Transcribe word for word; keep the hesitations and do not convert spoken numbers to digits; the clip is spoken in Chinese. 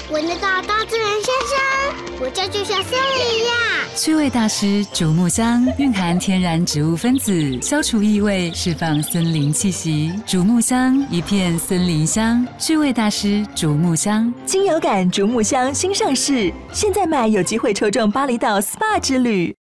闻得到大自然香香，我家就像森林一样。 趣味大师竹木香蕴含天然植物分子，消除异味，释放森林气息。竹木香，一片森林香。趣味大师竹木香， 精油感竹木香新上市，现在买有机会抽中巴厘岛 S P A 之旅。